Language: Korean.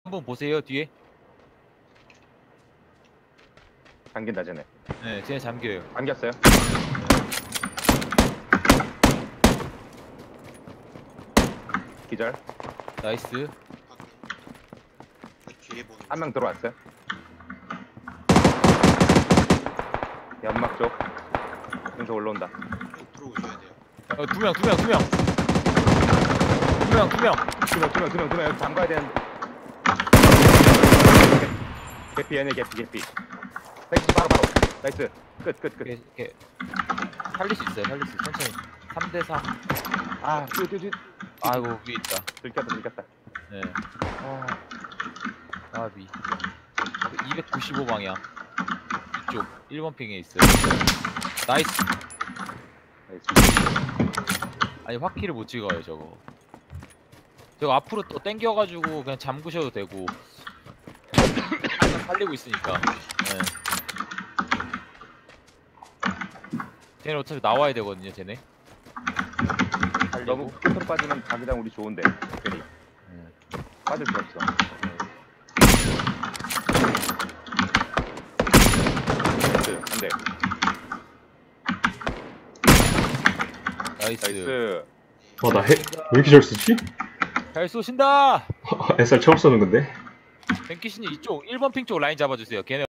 한번 보세요 뒤에. 잠긴다 쟤네. 네, 쟤네 잠겨요. 잠겼어요? 기절. 나이스. 확인. 그 뒤에 보는 한 명 들어왔어요. 연막 쪽. 여기서 올라온다. 들어오셔야 돼요. 두 명. 두 명 여기 잠가야 되는데. 개피 얘네 개피. 나이스 바로. 나이스. 끝. 이렇게 살릴 수 있어요. 천천히. 3대3. 아, 뒤. 아이고 위에 있다. 들켰다. 네. 아, 아비. 295방향. 이쪽 1번 핑에 있어요. 나이스. 아니 화키를 못 찍어요 저거. 저거 앞으로 또 땡겨가지고 그냥 잠그셔도 되고. 항상 살리고 있으니까. 네. 쟤네 어차피 나와야 되거든요 쟤네. 너무 끝으로 빠지면 자기장 우리 좋은데. 괜히 빠질 수 없어. 안 돼. 나이스. 나 왜 이렇게 잘 쓰지? 잘 쏘신다. SR 처음 쓰는 건데. 뱅키신이 이쪽 1번 핑 쪽 라인 잡아주세요. 걔네